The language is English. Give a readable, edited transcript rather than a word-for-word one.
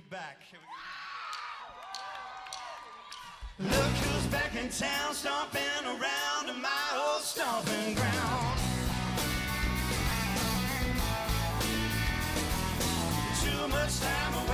back. Look who's back in town, stomping around in my old stomping ground. Too much time away.